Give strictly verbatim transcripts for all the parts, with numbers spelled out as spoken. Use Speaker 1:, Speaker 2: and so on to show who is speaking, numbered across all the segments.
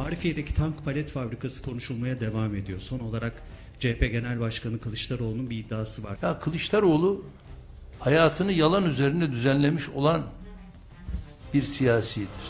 Speaker 1: Arifiye'deki tank palet fabrikası konuşulmaya devam ediyor. Son olarak C H P Genel Başkanı Kılıçdaroğlu'nun bir iddiası var.
Speaker 2: Ya Kılıçdaroğlu hayatını yalan üzerine düzenlemiş olan bir siyasidir.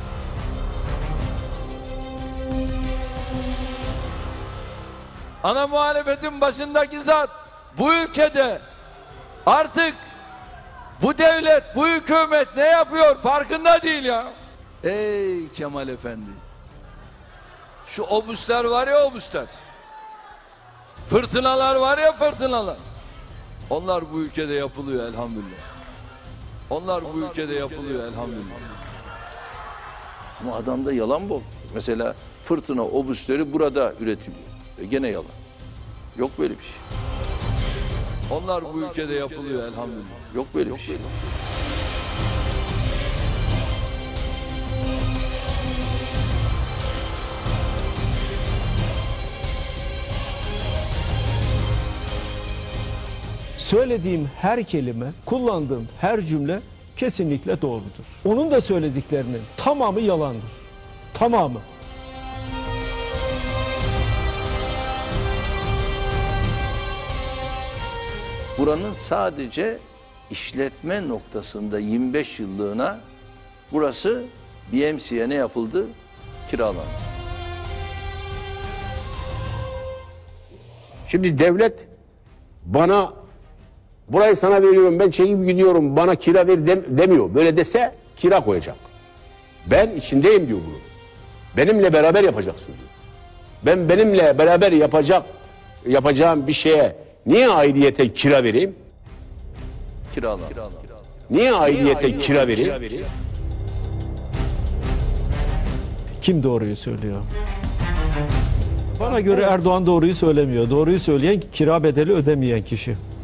Speaker 2: Ana muhalefetin başındaki zat bu ülkede artık bu devlet, bu hükümet ne yapıyor farkında değil ya. Ey Kemal Efendi. Şu obüsler var ya obüsler. Fırtınalar var ya fırtınalar. Onlar bu ülkede yapılıyor elhamdülillah. Onlar, Onlar bu ülkede, ülkede yapılıyor elhamdülillah. Ama adamda yalan bol. Mesela fırtına obüsleri burada üretiliyor. E gene yalan. Yok böyle bir şey. Onlar, Onlar bu ülkede yapılıyor elhamdülillah. Yok böyle Yok bir şey. Böyle bir şey.
Speaker 3: Söylediğim her kelime, kullandığım her cümle kesinlikle doğrudur. Onun da söylediklerinin tamamı yalandır. Tamamı.
Speaker 2: Buranın sadece işletme noktasında yirmi beş yıllığına burası B M C'ye ne yapıldı? Kiralandı.
Speaker 4: Şimdi devlet bana burayı sana veriyorum, ben çekip gidiyorum, bana kira ver dem demiyor. Böyle dese kira koyacak. Ben içindeyim diyor bunu. Benimle beraber yapacaksın diyor. Ben benimle beraber yapacak yapacağım bir şeye niye aidiyete kira vereyim?
Speaker 2: Kiralan.
Speaker 4: Niye aidiyete niye kira vereyim? vereyim?
Speaker 3: Kim doğruyu söylüyor? Bana göre Erdoğan doğruyu söylemiyor. Doğruyu söyleyen kira bedeli ödemeyen kişi.